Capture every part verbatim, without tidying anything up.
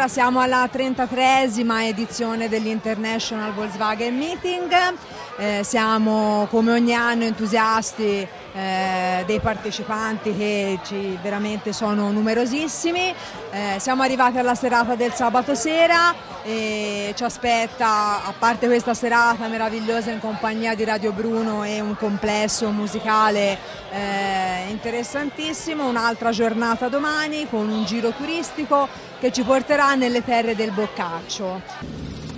Allora, siamo alla trentatreesima edizione dell'International Volkswagen Meeting, eh, siamo come ogni anno entusiasti eh, dei partecipanti che ci veramente sono numerosissimi, eh, siamo arrivati alla serata del sabato sera e ci aspetta, a parte questa serata meravigliosa in compagnia di Radio Bruno e un complesso musicale eh, interessantissimo, un'altra giornata domani con un giro turistico che ci porterà nelle terre del Boccaccio.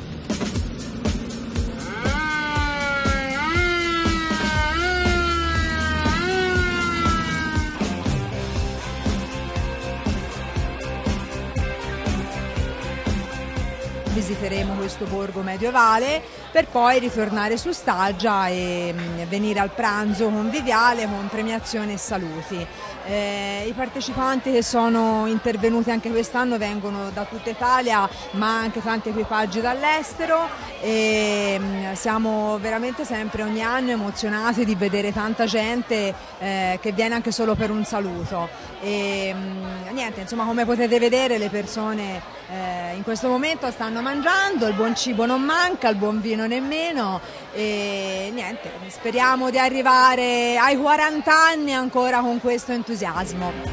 Visiteremo questo borgo medievale per poi ritornare su Staggia e venire al pranzo conviviale con premiazione e saluti. Eh, I partecipanti che sono intervenuti anche quest'anno vengono da tutta Italia, ma anche tanti equipaggi dall'estero e siamo veramente sempre ogni anno emozionati di vedere tanta gente eh, che viene anche solo per un saluto. E, niente, insomma, come potete vedere le persone eh, in questo momento stanno mangiando, il buon cibo non manca, il buon vino nemmeno e niente, speriamo di arrivare ai quaranta anni ancora con questo entusiasmo.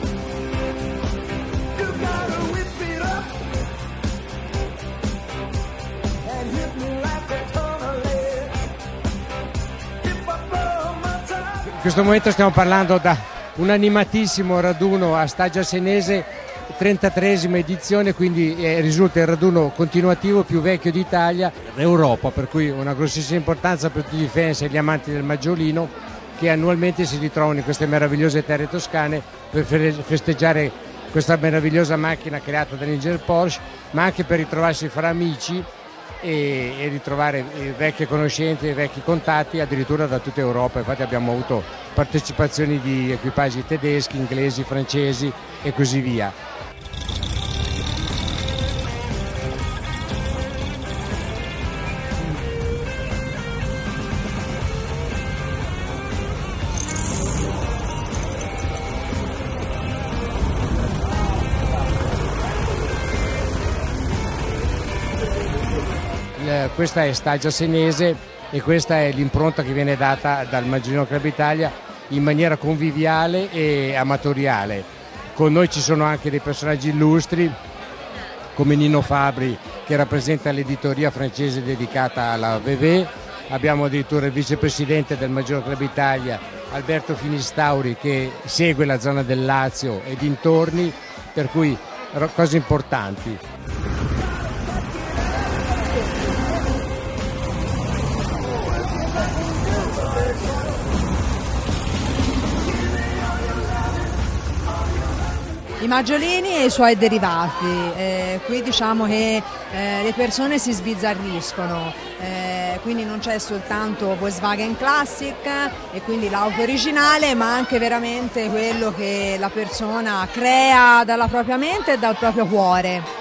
In questo momento stiamo parlando da un animatissimo raduno a Staggia Senese, trentatreesima edizione, quindi eh, risulta il raduno continuativo più vecchio d'Italia, d'Europa, per cui una grossissima importanza per tutti i fans e gli amanti del Maggiolino che annualmente si ritrovano in queste meravigliose terre toscane per festeggiare questa meravigliosa macchina creata dall'ingegner Porsche, ma anche per ritrovarsi fra amici e, e ritrovare vecchie conoscenze e vecchi contatti addirittura da tutta Europa. Infatti abbiamo avuto partecipazioni di equipaggi tedeschi, inglesi, francesi e così via. Questa è Staggia Senese e questa è l'impronta che viene data dal Maggiolino Club Italia in maniera conviviale e amatoriale. Con noi ci sono anche dei personaggi illustri come Nino Fabri, che rappresenta l'editoria francese dedicata alla V V, abbiamo addirittura il vicepresidente del Maggiolino Club Italia Alberto Finistauri che segue la zona del Lazio e dintorni, per cui cose importanti. I Maggiolini e i suoi derivati, eh, qui diciamo che eh, le persone si sbizzarriscono, eh, quindi non c'è soltanto Volkswagen Classic e quindi l'auto originale, ma anche veramente quello che la persona crea dalla propria mente e dal proprio cuore.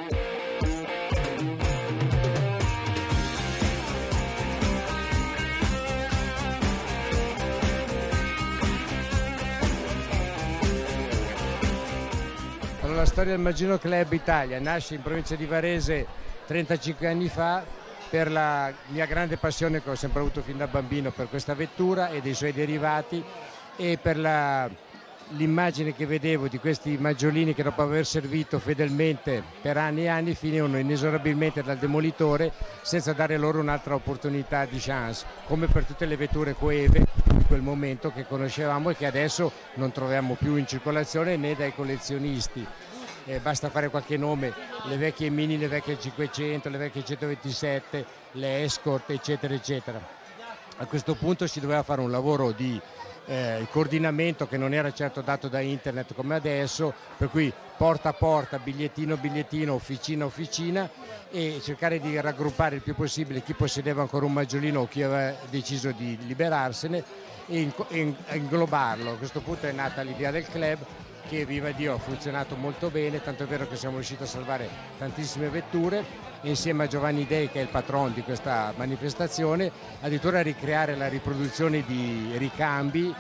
La storia del Maggiolino Club Italia nasce in provincia di Varese trentacinque anni fa per la mia grande passione che ho sempre avuto fin da bambino per questa vettura e dei suoi derivati e per l'immagine che vedevo di questi maggiolini che dopo aver servito fedelmente per anni e anni finivano inesorabilmente dal demolitore senza dare loro un'altra opportunità di chance, come per tutte le vetture coeve di quel momento che conoscevamo e che adesso non troviamo più in circolazione né dai collezionisti. Eh, basta fare qualche nome, le vecchie Mini, le vecchie cinquecento, le vecchie centoventisette, le Escort eccetera eccetera. A questo punto si doveva fare un lavoro di eh, coordinamento che non era certo dato da internet come adesso, per cui porta a porta, bigliettino bigliettino, officina officina e cercare di raggruppare il più possibile chi possedeva ancora un Maggiolino o chi aveva deciso di liberarsene e inglobarlo. A questo punto è nata l'idea del club che, viva Dio, ha funzionato molto bene, tanto è vero che siamo riusciti a salvare tantissime vetture e insieme a Giovanni Dei, che è il patron di questa manifestazione, addirittura a ricreare la riproduzione di ricambi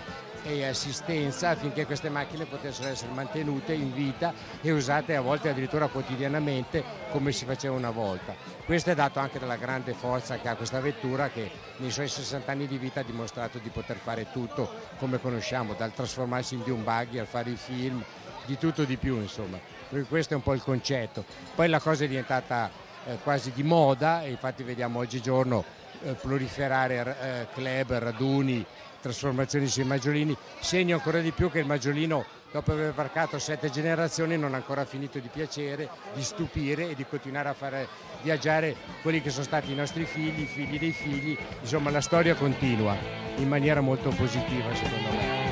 e assistenza affinché queste macchine potessero essere mantenute in vita e usate a volte addirittura quotidianamente come si faceva una volta. Questo è dato anche dalla grande forza che ha questa vettura, che nei suoi sessanta anni di vita ha dimostrato di poter fare tutto come conosciamo, dal trasformarsi in un buggy al fare i film, di tutto di più insomma. Perché questo è un po' il concetto. Poi la cosa è diventata eh, quasi di moda e infatti vediamo oggigiorno eh, proliferare eh, club, raduni, trasformazioni sui maggiolini, segno ancora di più che il maggiolino, dopo aver varcato sette generazioni, non ha ancora finito di piacere, di stupire e di continuare a fare viaggiare quelli che sono stati i nostri figli, i figli dei figli. Insomma, la storia continua in maniera molto positiva secondo me.